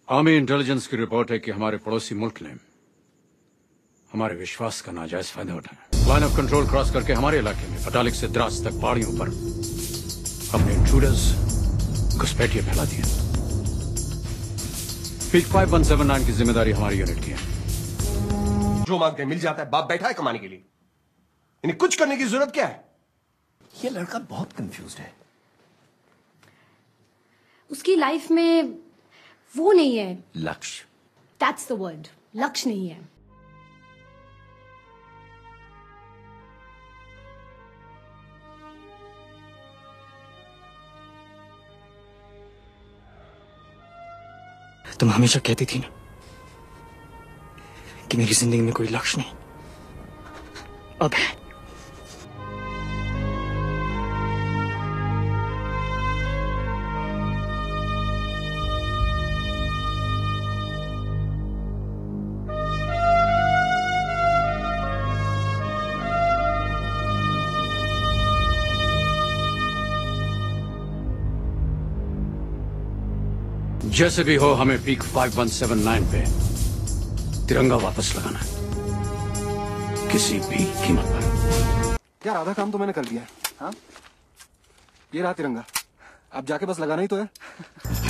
Army intelligence की report है कि हमारे पड़ोसी मुल्क ने हमारे विश्वास का नाजायज फायदा उठाया। लाइन ऑफ कंट्रोल क्रॉस करके हमारे इलाके में पटालिक से द्रास तक पहाड़ियों पर अपने इंट्रूडर्स घुसपैठिए फैला दिए। पीक 5179 की जिम्मेदारी हमारी यूनिट की है। जो मांगते हैं मिल जाता है, बाप बैठा है कमाने के लिए, इन्हें कुछ करने की जरूरत क्या है? ये लड़का बहुत कंफ्यूज्ड है। उसकी लाइफ में वो नहीं है, लक्ष्य। दैट्स द वर्ड, लक्ष्य नहीं है। तुम हमेशा कहती थी ना कि मेरी जिंदगी में कोई लक्ष्य नहीं, अब है। जैसे भी हो हमें पीक 5179 पे तिरंगा वापस लगाना है, किसी भी कीमत पर। यार आधा काम तो मैंने कर दिया है। हाँ, ये रहा तिरंगा, अब जाके बस लगाना ही तो है।